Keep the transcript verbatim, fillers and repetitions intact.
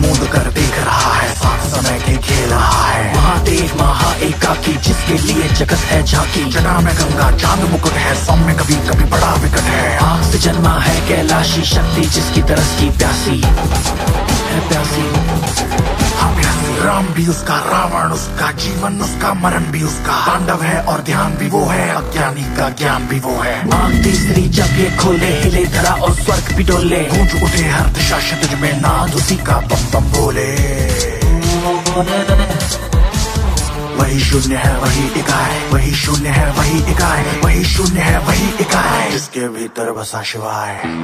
मूंद कर देख रहा है, साथ समय के खेल रहा है। महादेव महा एकाकी जिसके लिए जगत है झांकी, जना में गंगा चांद मुकुट है, सौम्य कभी कभी बड़ा विकट है। आग से जन्मा है कैलाशी शक्ति जिसकी तरस की प्यासी है प्यासी, हाँ प्यासी। राम भी उसका, रावण उसका, जीवन उसका, मरण भी उसका। तांडव है और ध्यान भी वो है, अज्ञानी का ज्ञान भी वो है। आंख तीसरी जब ये खोले, हिले धरा और स्वर्ग भी डोले, गूंज उठे हर दिशा क्षितिज में, नाद उसी का बम बम बोले। वही शून्य है वही इकाई, वही शून्य है वही इकाई, वही शून्य है वही इकाई, जिसके भीतर बसा शिवाय।